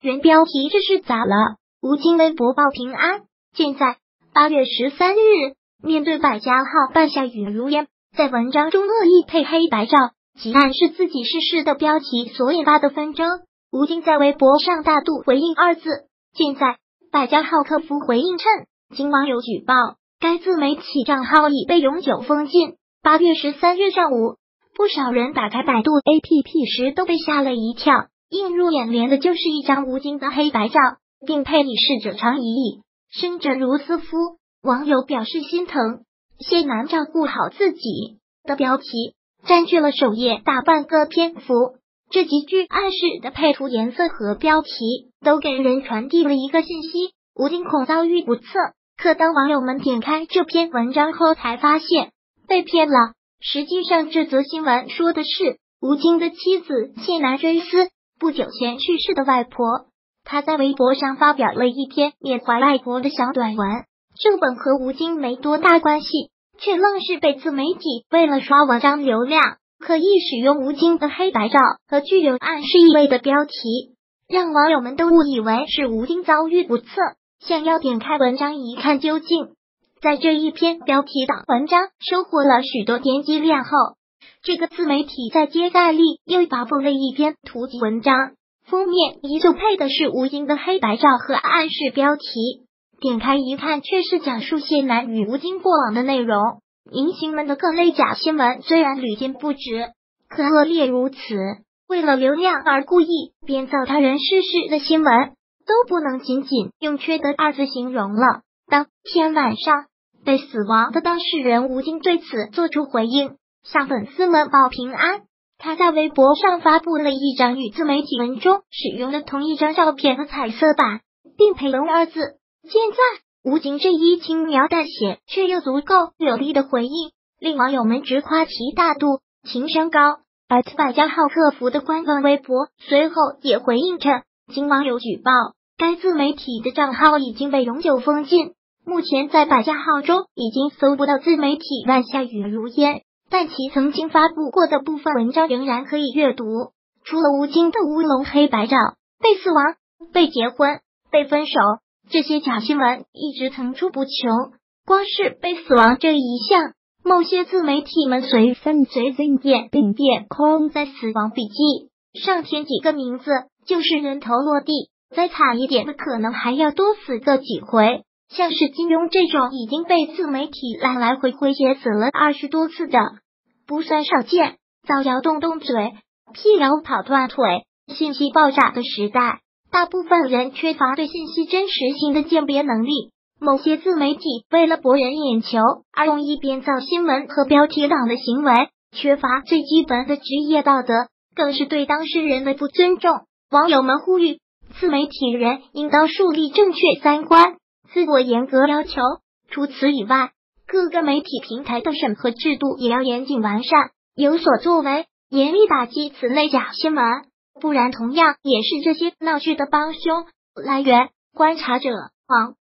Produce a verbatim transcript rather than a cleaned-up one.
原标题这是咋了？吴京微博报平安。现在八月十三日，面对百家号半下雨如烟，在文章中恶意配黑白照，即暗示自己逝世的标题所引发的纷争，吴京在微博上大度回应二字。现在百家号客服回应称，经网友举报，该自媒体账号已被永久封禁。八月十三日上午，不少人打开百度 A P P 时都被吓了一跳，映入眼帘的就是一张吴京的黑白照，并配以逝者长已矣，生者如斯夫。网友表示心疼，谢楠照顾好自己的标题占据了首页大半个篇幅。这几句暗示的配图颜色和标题都给人传递了一个信息：吴京恐遭遇不测。可当网友们点开这篇文章后，才发现被骗了。实际上，这则新闻说的是吴京的妻子谢楠追思不久前去世的外婆。他在微博上发表了一篇缅怀外婆的小短文，这本和吴京没多大关系，却愣是被自媒体为了刷文章流量，刻意使用吴京的黑白照和具有暗示意味的标题，让网友们都误以为是吴京遭遇不测，想要点开文章一看究竟。在这一篇标题党文章收获了许多点击量后，这个自媒体在接再厉又发布了一篇图集文章，封面依旧配的是吴京的黑白照和暗示标题。点开一看，却是讲述谢楠与吴京过往的内容。明星们的各类假新闻虽然屡见不止，可恶劣如此，为了流量而故意编造他人逝世的新闻，都不能仅仅用缺德二字形容了。当天晚上，被死亡的当事人吴京对此做出回应，向粉丝们报平安。他在微博上发布了一张与自媒体文中使用的同一张照片的彩色版，并配了二字。现在吴京这一轻描淡写却又足够有力的回应，令网友们直夸其大度、情商高。而百家号客服的官方微博随后也回应称，经网友举报，该自媒体的账号已经被永久封禁。目前在百家号中已经搜不到自媒体万下雨如烟，但其曾经发布过的部分文章仍然可以阅读。除了吴京的乌龙黑白照、被死亡、被结婚、被分手，这些假新闻一直层出不穷。光是被死亡这一项，某些自媒体们随分随随便并便空在死亡笔记上填几个名字，就是人头落地。再惨一点的，可能还要多死个几回。像是金庸这种已经被自媒体来来回回写死了二十多次的，不算少见。造谣动动嘴，辟谣跑断腿，信息爆炸的时代，大部分人缺乏对信息真实性的鉴别能力。某些自媒体为了博人眼球而容易编造新闻和标题党的行为，缺乏最基本的职业道德，更是对当事人的不尊重。网友们呼吁自媒体人应当树立正确三观，自我严格要求。除此以外，各个媒体平台的审核制度也要严谨完善，有所作为，严厉打击此类假新闻，不然同样也是这些闹剧的帮凶。来源：观察者网。